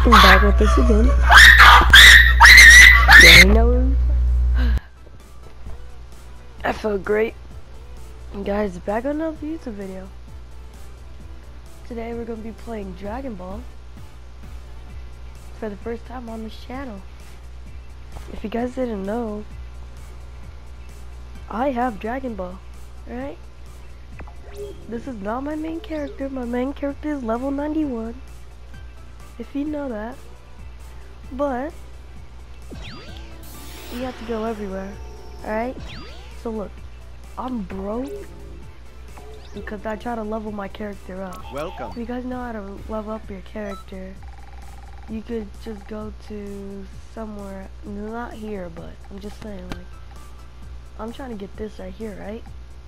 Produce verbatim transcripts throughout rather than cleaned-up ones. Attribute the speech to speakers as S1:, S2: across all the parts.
S1: I'm back with this again. Yeah, you know, I felt great. And guys, back on another YouTube video. Today we're going to be playing Dragon Ball for the first time on this channel. If you guys didn't know, I have Dragon Ball, right? This is not my main character. My main character is level ninety-one. If you know that. But you have to go everywhere, alright? So look, I'm broke because I try to level my character up.
S2: Welcome.
S1: If you guys know how to level up your character, you could just go to somewhere, not here, but I'm just saying, like, I'm trying to get this right here, right?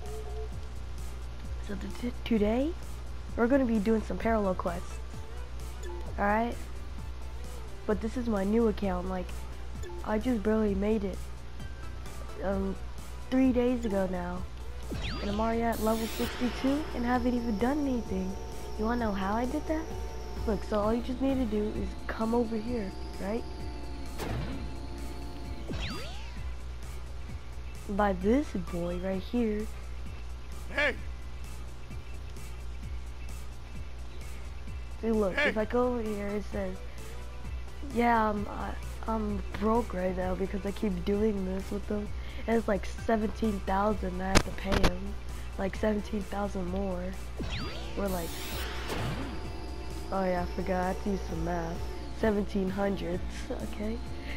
S1: So t today, we're going to be doing some parallel quests, alright? But this is my new account, like, I just barely made it, um, three days ago now, and I'm already at level sixty-two, and haven't even done anything. You wanna know how I did that? Look, so all you just need to do is come over here, right? By this boy right here.
S2: Hey!
S1: See, look,
S2: Hey.
S1: if I go over here, it says, yeah, I'm, I, I'm broke right now because I keep doing this with them. And it's like seventeen thousand I have to pay him. Like seventeen thousand more. We're like, oh yeah, I forgot, I have to use some math. seventeen hundred, okay?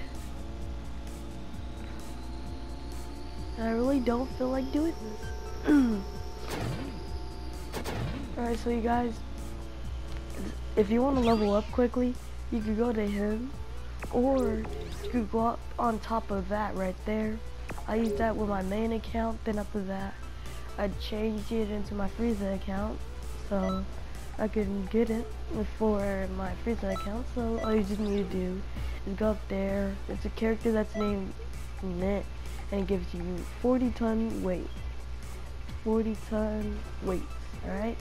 S1: And I really don't feel like doing this. Alright, so you guys, if you want to level up quickly, you could go to him, or you could go up on top of that right there. I use that with my main account, then after that, I changed it into my Frieza account, so I can get it for my Frieza account. So all you just need to do is go up there. It's a character that's named Net, and it gives you forty ton weight. forty ton weights, alright?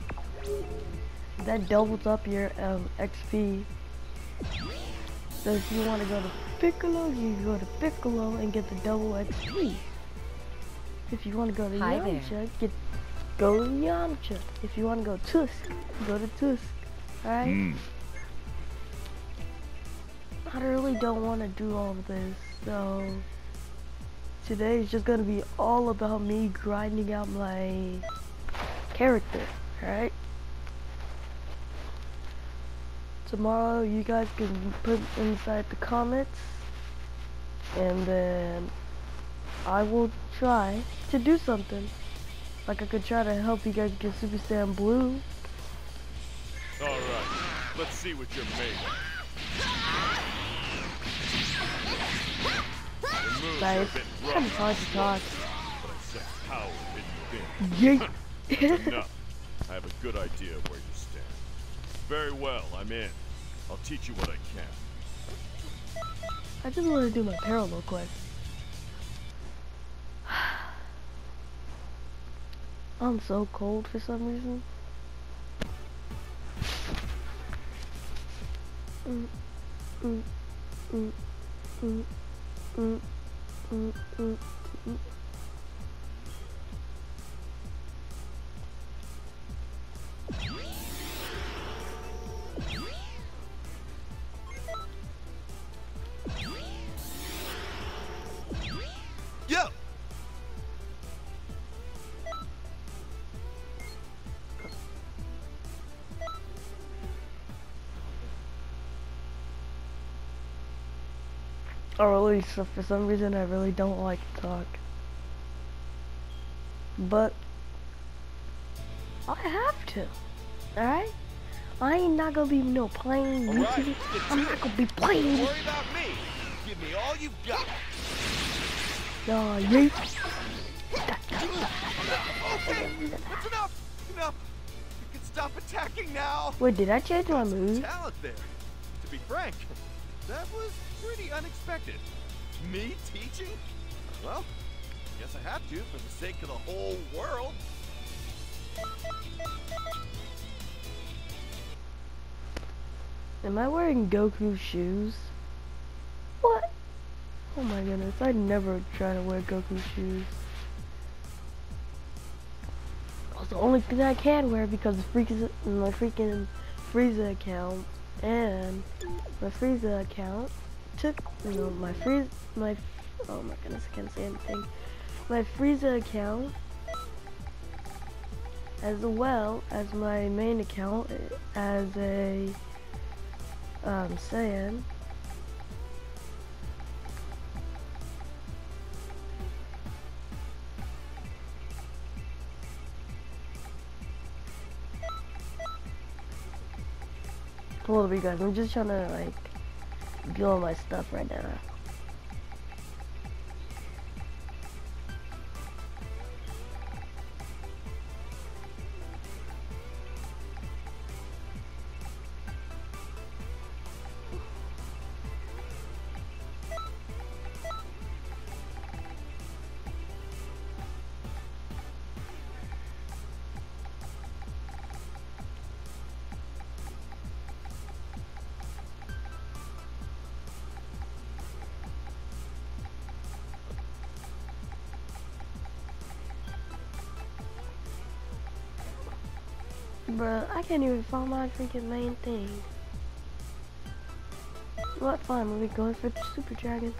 S1: That doubles up your um, X P. So if you want to go to Piccolo, you can go to Piccolo and get the double X P. If you want to go to
S3: Hi
S1: Yamcha,
S3: there.
S1: get go to Yamcha. If you want to go Tusk, go to Tusk. Alright?
S2: Mm.
S1: I really don't want to do all of this, so today is just gonna be all about me grinding out my character, alright? Tomorrow you guys can put inside the comments, and then I will try to do something. Like I could try to help you guys get Super Saiyan Blue.
S2: Alright, let's see what you're made of. Your moves are
S1: Guys,
S2: a bit
S1: it's
S2: rough,
S1: kind of hard to talk.
S2: but I sense power hidden within.
S1: Yeet!
S2: Enough. I have a good idea of where you stand. Very well, I'm in. I'll teach you what I can.
S1: I just want to do my parallel quest. I'm so cold for some reason. Mm, mm, mm, mm, mm, mm, mm, mm.
S2: Yo!
S1: I really, so for some reason, I really don't like to talk. But I have to, alright? I ain't not gonna be no playing
S2: All right,
S1: YouTube.
S2: get
S1: I'm
S2: to
S1: not
S2: it.
S1: gonna be
S2: Don't
S1: playing.
S2: worry about me. Give me all you've got.
S1: Nah, yeet.
S2: Okay, that's enough. Enough. You can stop attacking now.
S1: Wait, did I change my
S2: Some
S1: move?
S2: talent there. To be frank, that was pretty unexpected. Me teaching? Well, guess I have to for the sake of the whole world.
S1: Am I wearing Goku's shoes? What? Oh my goodness, I never try to wear Goku's shoes. It's the only thing I can wear because of Frieza, my freaking Frieza account and my Frieza account took, you know, my Frieza, my, oh my goodness, I can't say anything. My Frieza account, as well as my main account as a um, Saiyan. Hold up, you guys. I'm just trying to like do all my stuff right now. Bruh, I can't even find my freaking main thing. What fun? We're going for Super Dragon.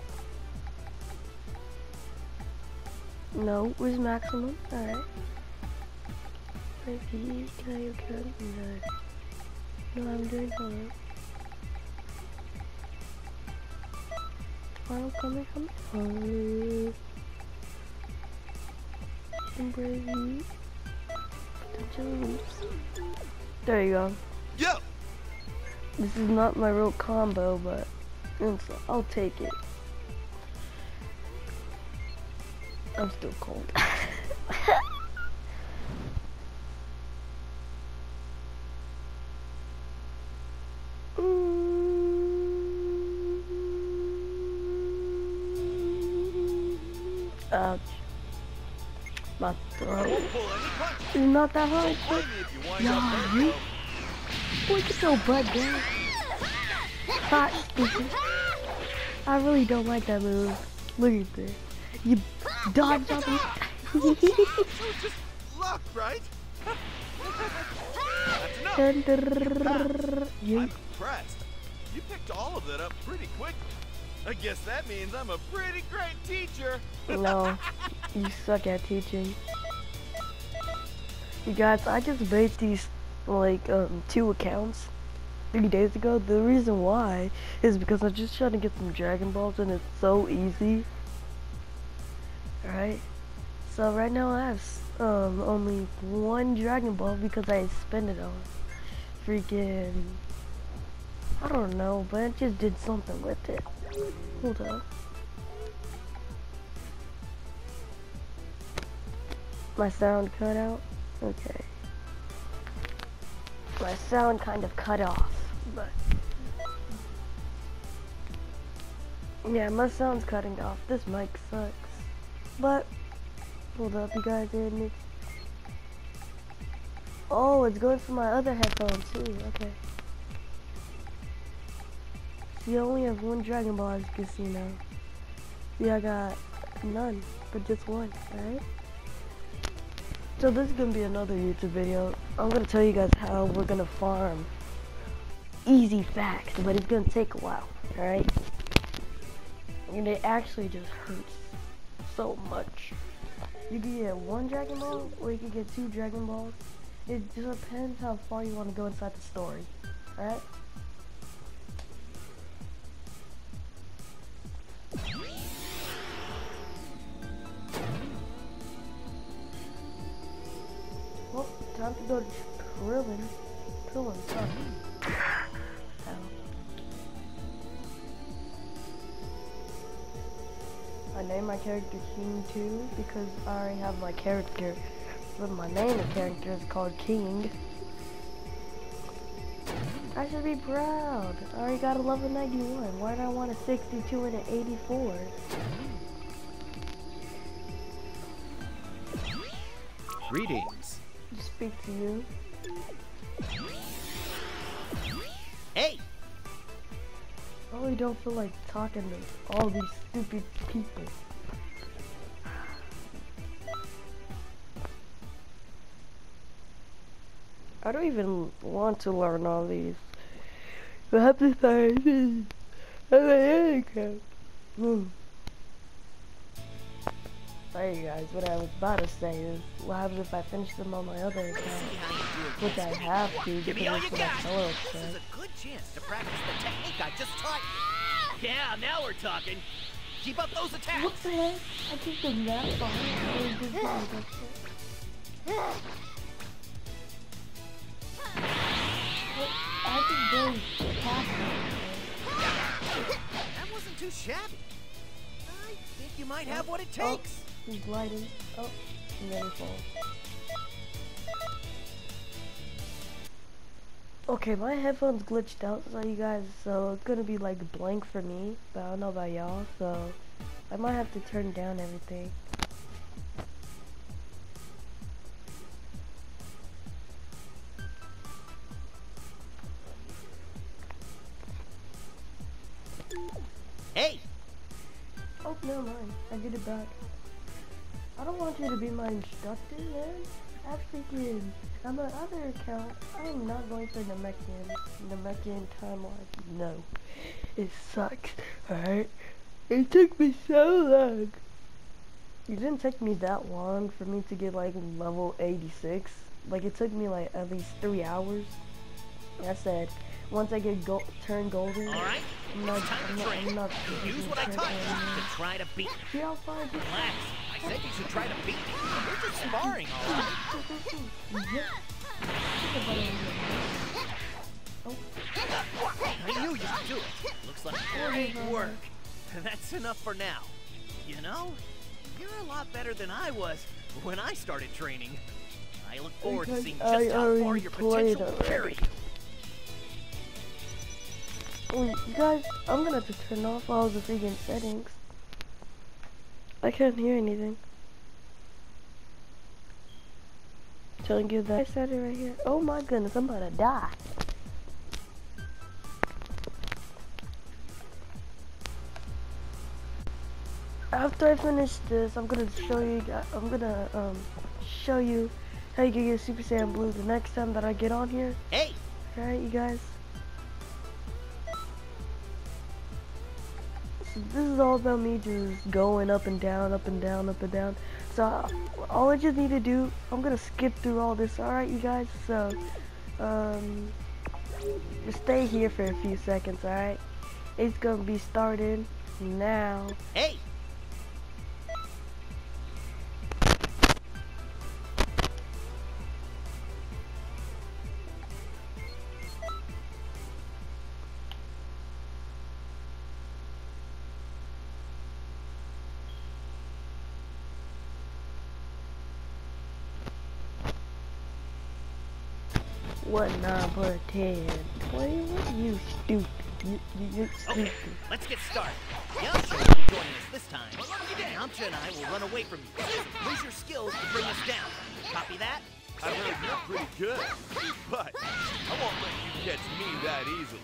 S1: No, where's maximum? Alright. Maybe can I okay? No. No, I'm doing fine. Final coming, coming. Embrace. There you go.
S2: Yo!
S1: This is not my real combo, but it's, I'll take it. I'm still cold. Ouch. My throat. It's not that hard, but nah, you. Boy, get your butt down. Hot, stupid. I really don't like that move. Look at this. You dodge on me.
S2: Just luck, right? That's enough.
S1: You.
S2: I'm impressed. You picked all of that up pretty quickly. I guess that means I'm a pretty great teacher.
S1: No, you suck at teaching. You guys, I just made these like um, two accounts three days ago. The reason why is because I'm just trying to get some Dragon Balls and it's so easy. Alright, so right now I have um, only one Dragon Ball because I spent it on freaking, I don't know, but I just did something with it. Hold up. My sound cut out? Okay. My sound kind of cut off, but yeah, my sound's cutting off. This mic sucks. But hold up, you guys didn't it? Oh, it's going for my other headphones too. Okay. See, I only have one Dragon Ball, as you can see now. Yeah, I got none, but just one, alright? So this is gonna be another YouTube video. I'm gonna tell you guys how we're gonna farm. Easy facts, but it's gonna take a while, alright? And it actually just hurts so much. You can get one Dragon Ball, or you can get two Dragon Balls. It just depends how far you want to go inside the story, alright? Well, time to go to Krillin. Krillin, sorry. Ow. I named my character King too because I already have my character. But my name of character is called King. I should be proud. I already got a level ninety-one. Why did I want a sixty-two and an eighty-four?
S2: Greetings.
S1: To speak to you.
S2: Hey,
S1: really don't feel like talking to all these stupid people. I don't even want to learn all these. I have to start this. Hmm. Sorry guys, what I was about to say is, what happens if I finish them on my other account? Which I have to,
S3: Give me all
S1: because
S3: you
S1: it's
S3: got.
S1: solo
S3: This is
S1: check.
S3: a good chance to practice the technique I just taught you. Yeah, now we're talking. Keep up those attacks.
S1: What the heck? I think the map behind me. I think those
S3: That wasn't too shabby. I think you might have what it
S1: Oh,
S3: takes.
S1: he's gliding. Oh, and then he falls. Okay, my headphones glitched out, so you guys, so it's gonna be like blank for me, but I don't know about y'all, so I might have to turn down everything.
S3: Hey,
S1: Oh, never mind. I get it back. I don't want you to be my instructor, man. I'm thinking, on my other account, I'm not going for Namekian. Namekian timeline. No. It sucks, alright? It took me so long. It didn't take me that long for me to get like level eighty-six. Like it took me like at least three hours. Like I said, once I get go turn golden,
S3: all right.
S1: I'm not,
S3: It's time
S1: I'm
S3: to
S1: not,
S3: train.
S1: I'm not
S3: Use what I taught you to try to beat me.
S1: See how far I get?
S3: Relax. I said you should try to beat me. We're just sparring, all right? I knew you could do it. Looks like great work. That's enough for now. You know, you're a lot better than I was when I started training. I look forward to seeing
S1: I
S3: just how far
S1: already
S3: your
S1: played
S3: potential will
S1: already.
S3: carry you.
S1: Oh, you guys, I'm gonna have to turn off all the freaking settings. I can't hear anything. Telling you that I said it right here. Oh my goodness, I'm about to die. After I finish this, I'm gonna show you. guys- I'm gonna um show you how you can get Super Saiyan Blue the next time that I get on here.
S3: Hey,
S1: Alright, you guys. So this is all about me just going up and down, up and down, up and down. So uh, all I just need to do, I'm gonna skip through all this. Alright, you guys. So um, just stay here for a few seconds. Alright, it's gonna be started now.
S3: hey.
S1: What number ten? Boy, what you stupid? You, you, you stupid.
S3: Okay, let's get started. Yamcha will be joining us this time. Yamcha and I will run away from you. Use your skills to bring us down. Copy that?
S2: I heard you're pretty good, but I won't let you catch me that easily.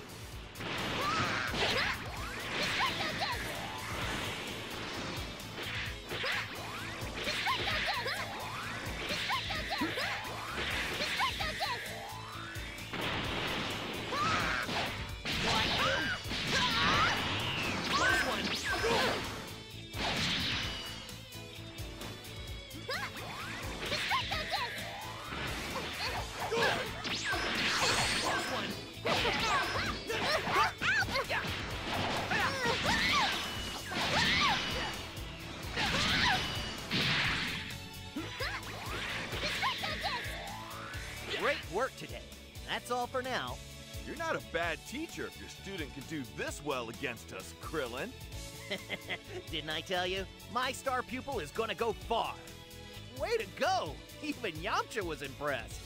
S3: Great work today. That's all for now.
S2: You're not a bad teacher if your student can do this well against us, Krillin.
S3: Didn't I tell you? My star pupil is gonna go far. Way to go! Even Yamcha was impressed.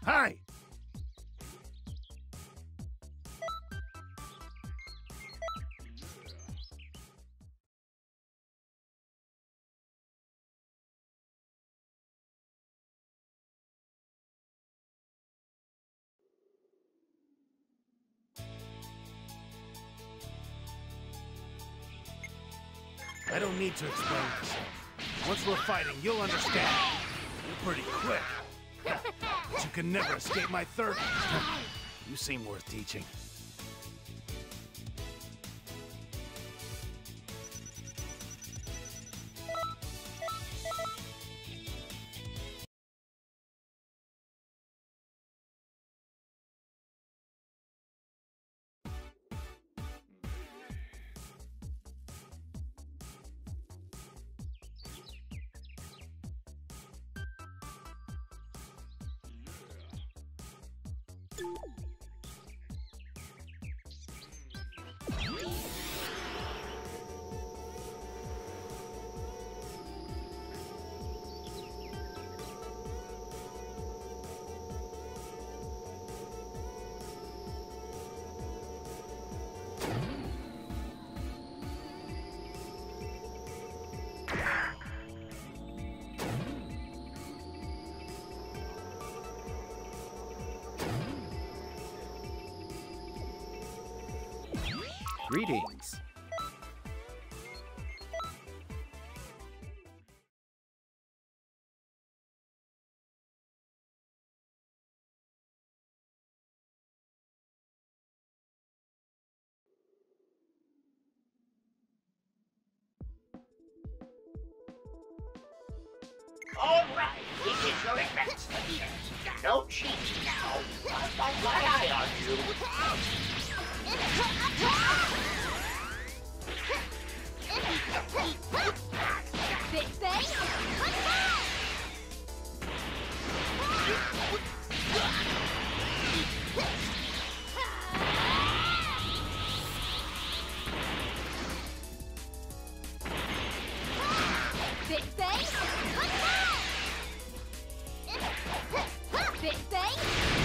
S4: Hi! I don't need to explain myself. Once we're fighting, you'll understand. You're pretty quick. But you can never escape my third. You seem worth teaching.
S5: Greetings.
S6: All right, this is your advance here. No cheating now. By what I argue.
S7: Big Bang, attack! Big Bang, attack! Big Bang,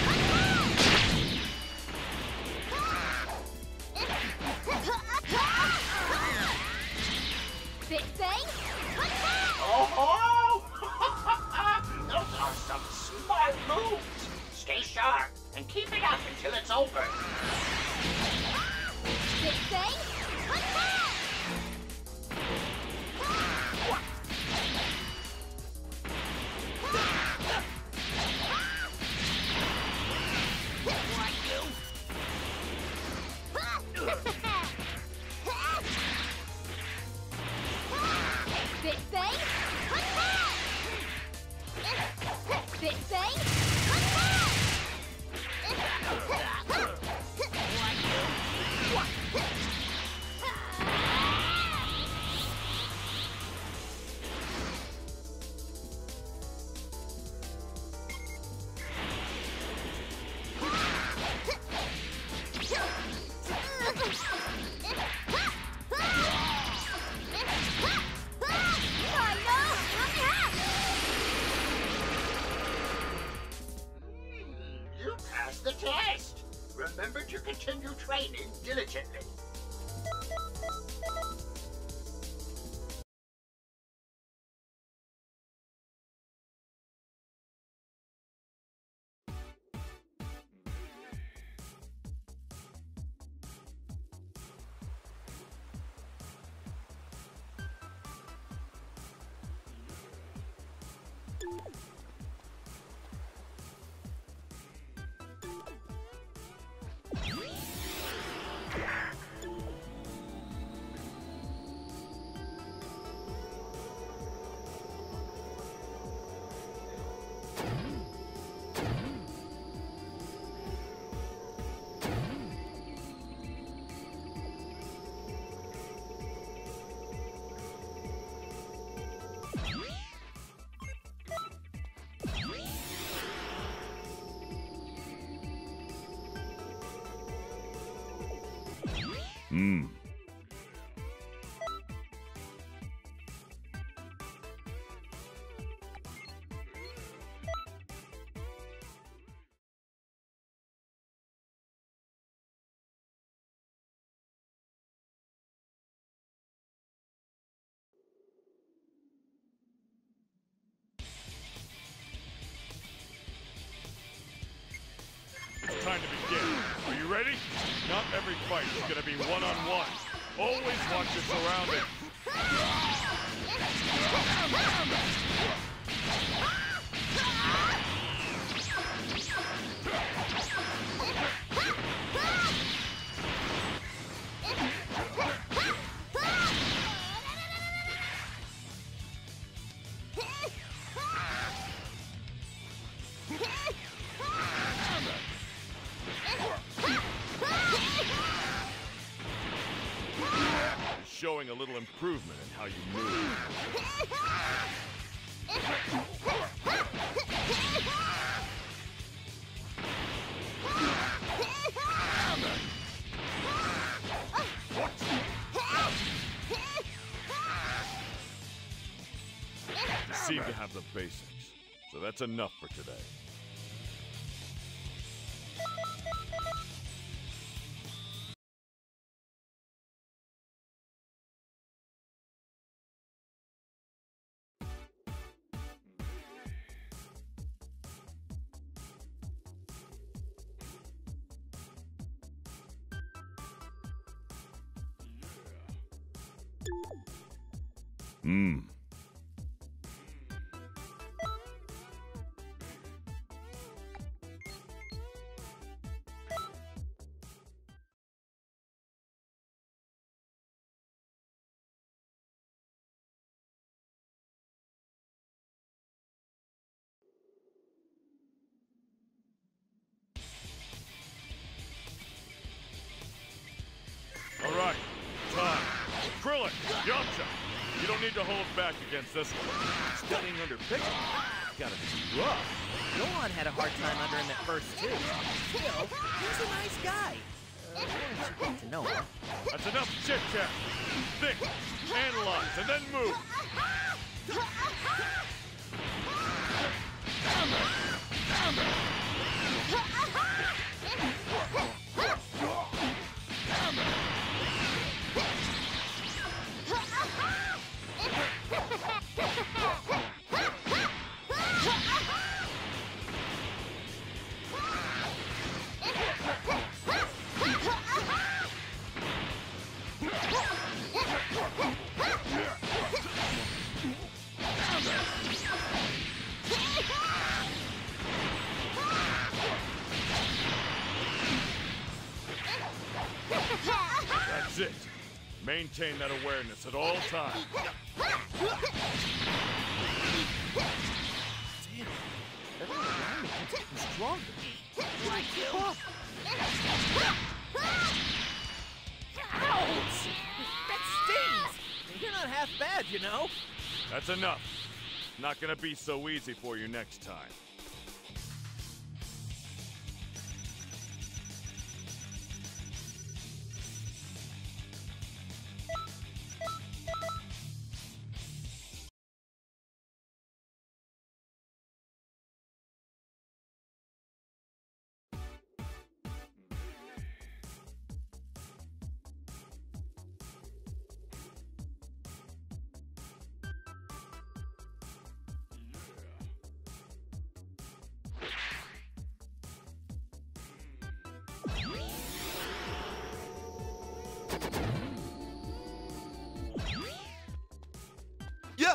S7: Big Bang, attack!
S6: Oh! Those are some smart moves. Stay sharp and keep it up until it's over.
S7: Big Bang, attack! Big Bang, attack! Big Bang, attack!
S6: You passed the test. Remember to continue training diligently.
S5: Hmm. time to begin. Are you ready? Not every fight is gonna be one-on-one. Always watch your surroundings. Showing a little improvement in how you move. You seem to have the basics, so that's enough for today. Hmm. All right, time. Krillin, Yamcha. You don't need to hold back against this one.
S2: Studying under Piccolo. Gotta be rough.
S3: Gohan had a hard time under him at first, too. Still, he's a nice guy. Uh, once you get to know him.
S5: That's enough chit-chat. Think, analyze, and then move. That's it. Maintain that awareness at all times.
S3: Damn, everyone around me keeps getting stronger. Like you. Ouch! That stings! You're not half bad, you know?
S5: That's enough. Not gonna be so easy for you next time.
S2: Yo!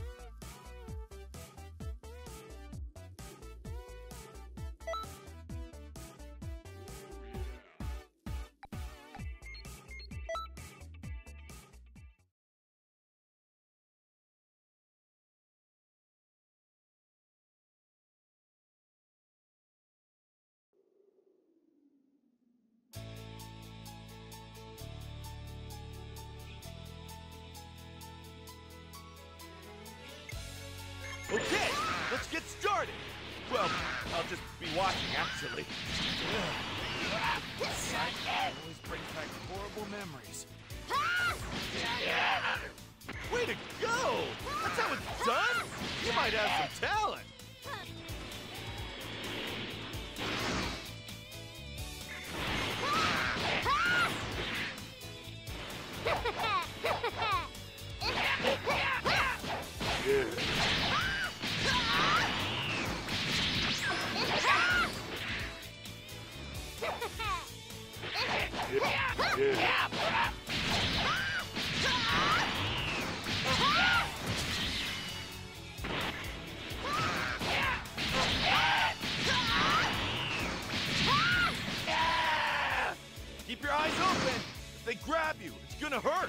S2: Okay, let's get started. Well, I'll just be watching, actually.
S4: Sight always brings back horrible memories.
S2: Way to go! That's how it's done? You might have some talent. grab you. It's gonna hurt.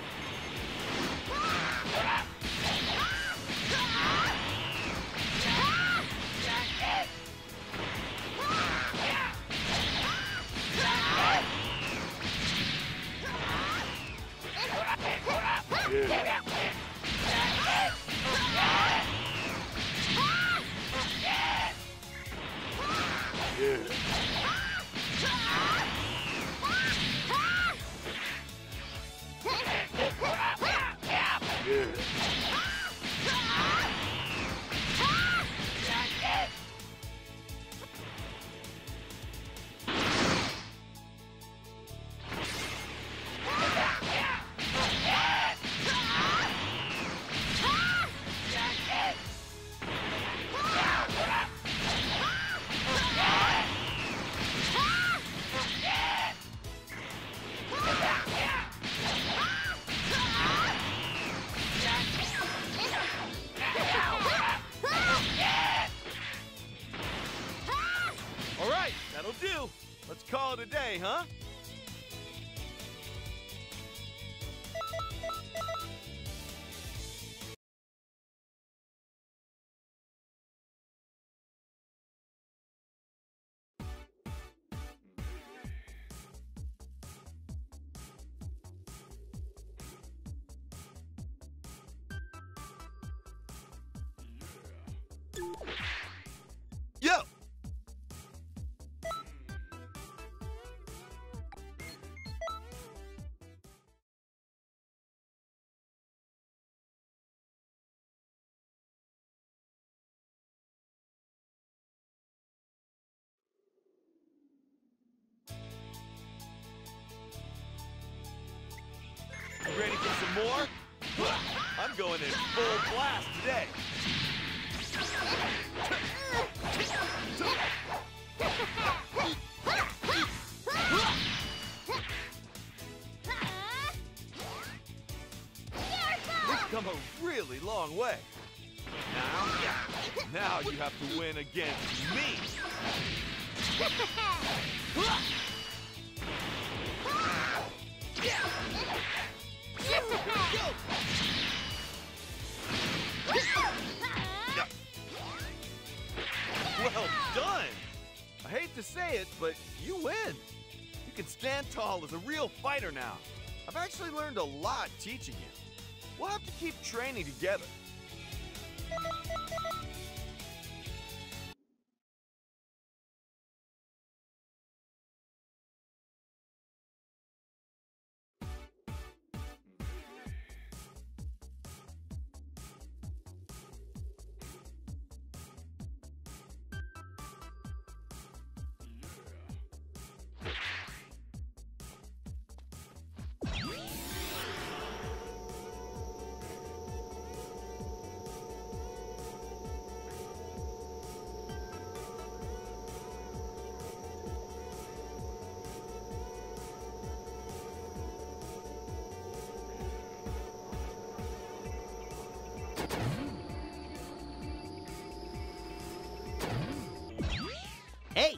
S2: All right, that'll do. Let's call it a day, huh? Yo! You ready for some more? I'm going in full blast today. We've come a really long way. Now, now you have to win against me. Well done! I hate to say it, but you win. You can stand tall as a real fighter now. I've actually learned a lot teaching you. We'll have to keep training together.
S3: Hey!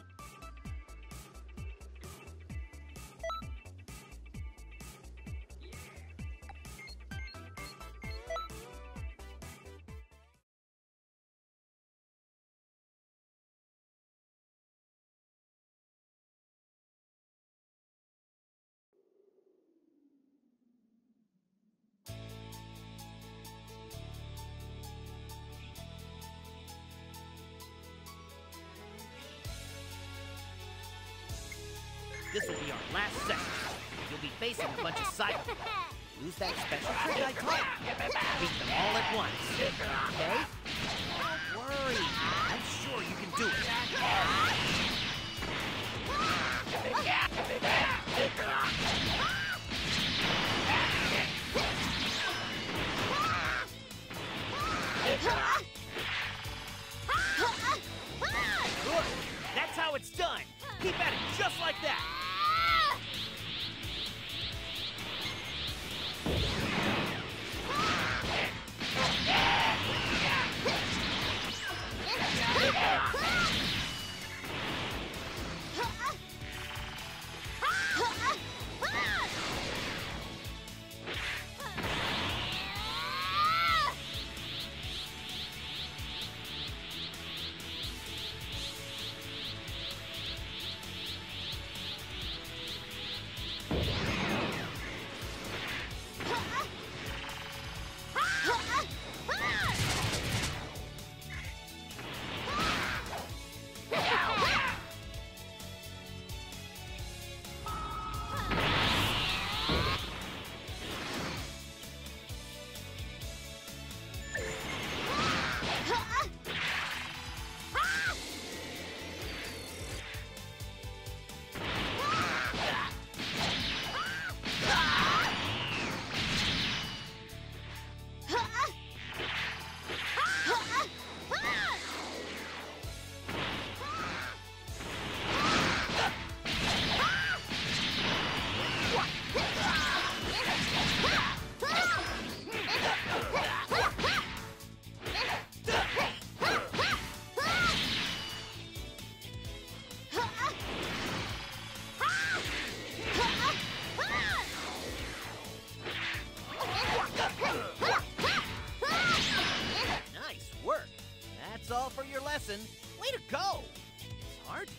S3: This will be our last session. You'll be facing a bunch of cybermen. Use that special trick I taught you. Beat them all at once. Okay? Don't worry. I'm sure you can do it. Good. That's how it's done. Keep at it just like that.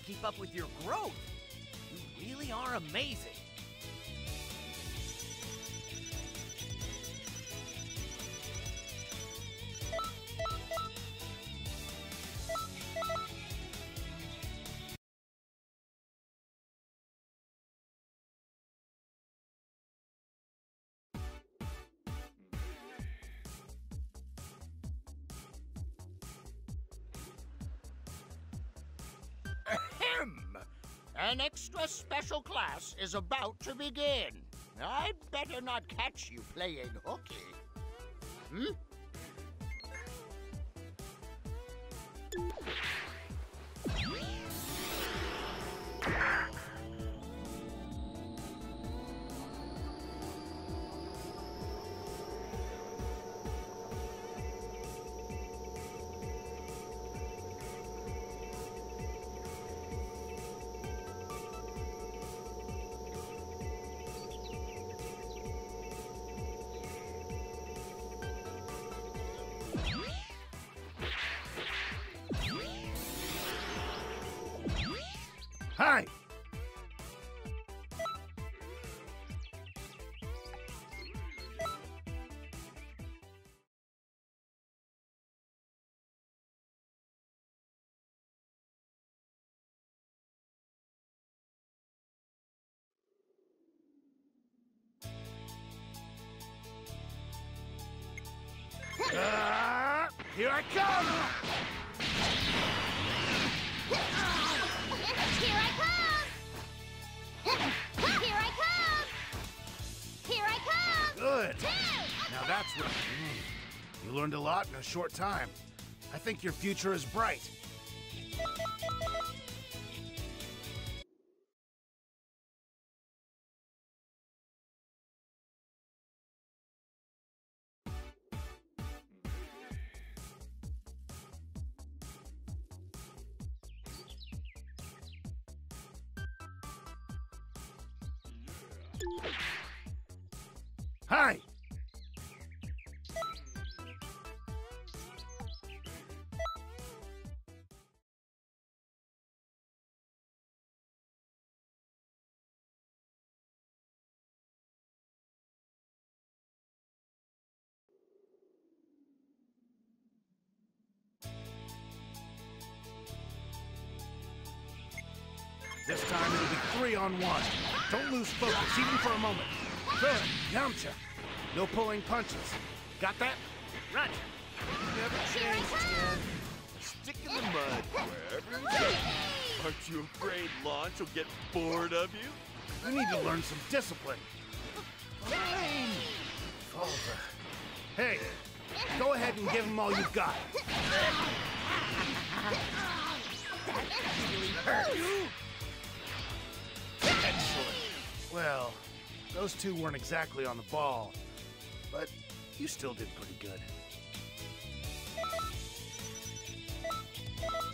S3: keep up with your growth. You really are amazing.
S6: Ahem! An extra special class is about to begin. I'd better not catch you playing hooky. Hmm?
S4: Hi! Ah, here I come!
S7: Here I come! Here I come! Here I come!
S4: Good!
S7: Two!
S4: Now that's what... Mm. You learned a lot in a short time. I think your future is bright. Hi! This time it'll be three on one. Don't lose focus, even for a moment. Good, Yamcha. No pulling punches. Got that?
S3: Roger.
S2: Never changed, Tien. Stick in the mud wherever you go. Aren't you afraid Launch will get bored of you?
S4: You need to learn some discipline.
S2: Fine.
S4: Oh, hey, go ahead and give him all you've got.
S3: Really hurt you.
S4: Excellent. Well, those two weren't exactly on the ball, but you still did pretty good.